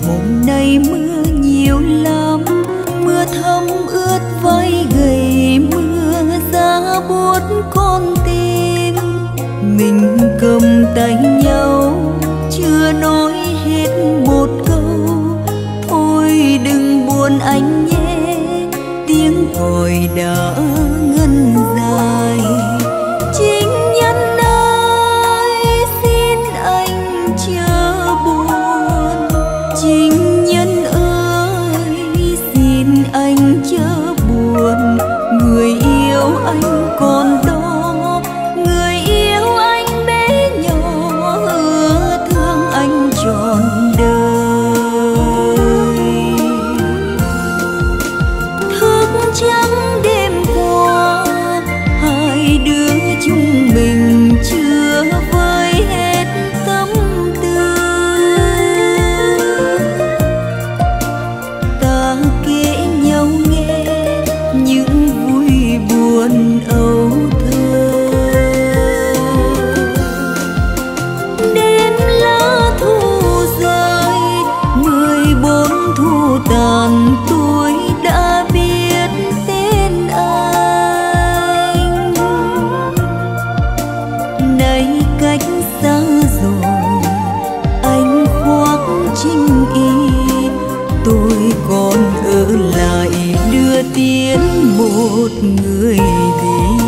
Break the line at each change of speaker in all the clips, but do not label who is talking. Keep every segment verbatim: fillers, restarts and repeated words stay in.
Hôm nay mưa nhiều lắm, mưa thấm ướt vai gầy, mưa giá buốt con tim. Mình cầm tay nhau chưa nói hết một câu, thôi đừng buồn anh nhé, tiếng còi đã ngân dài. Chính nhân ơi xin anh chớ buồn, chính nhân ơi xin anh chớ buồn. Người yêu anh còn đó, người yêu anh bé nhỏ, hứa thương anh trọn đời. Thức trắng đêm qua, hai đứa chúng mình chưa vơi hết tâm tư. Ta kể nhau nghe những vui buồn âu thơ. Đêm lá thu rơi, mười bốn thu tàn, tôi đã biết tên anh. Nay cách xa rồi, anh khoác chinh y, tôi còn ở lại đưa tiến một người đi.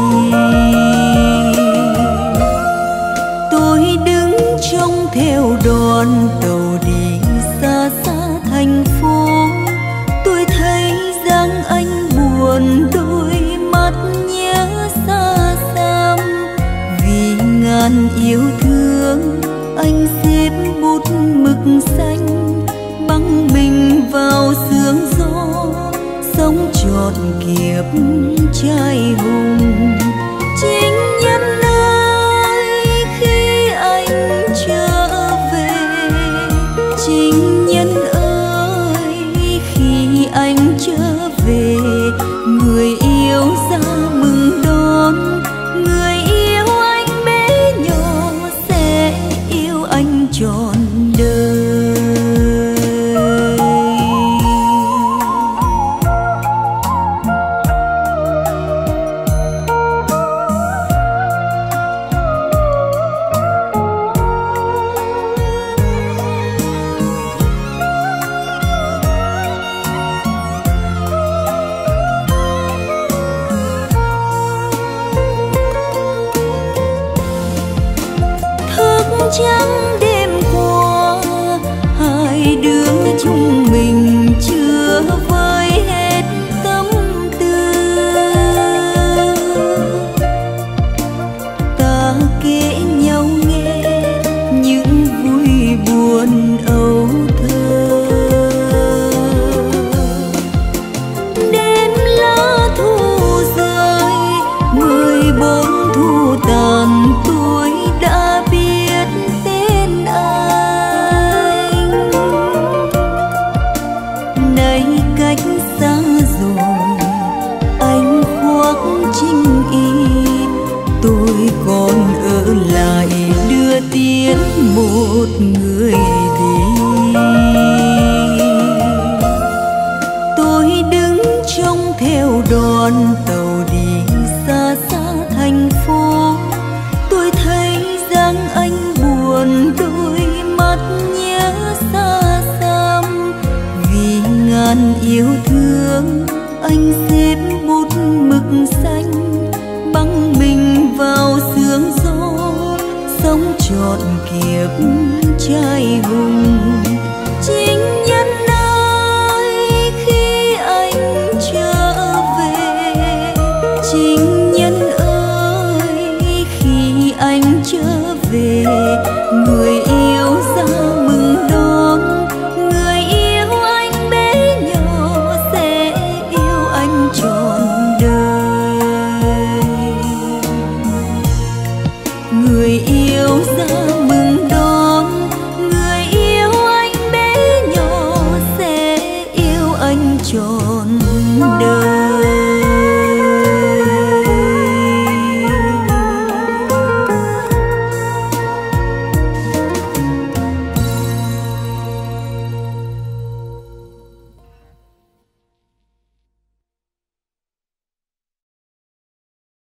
Tôi đứng trông theo đoàn tàu đi xa xa thành phố. Tôi thấy dáng anh buồn, đôi mắt nhớ xa xăm. Vì ngàn yêu thương, anh xếp bút mực xanh, băng mình vào sương gió, sống trọn kiếp trai hùng. Chính nhân ơi khi anh trở về, chính nhân ơi khi anh trở về. Người yêu ra mừng đón, người yêu anh bé nhỏ sẽ yêu anh trọn đời. Trắng đêm qua, hai đứa chúng mình chưa vơi hết tâm tư. Ta kể nhau nghe những vui buồn âu thơ. Đêm lá thu rơi, mười bốn thu tàn, tôi đã biết tên anh. Nay cách xa rồi, anh khoác chinh y, tôi còn ở lại đưa tiến một người đi. Tôi đứng trông theo đoàn tàu đi xa xa thành phố. Tôi thấy dáng anh buồn, đôi mắt nhớ xa xăm. Vì ngàn yêu thương, anh xếp bút mực xanh, băng mình vào sương gió, sống trọn kiếp trai hùng. Chính nhân ơi khi anh trở về, chính nhân ơi khi anh trở về. Người yêu ra mừng đón, người yêu anh bé nhỏ sẽ yêu anh trọn đời. Người yêu ra mừng đón, người yêu anh bé nhỏ sẽ yêu anh trọn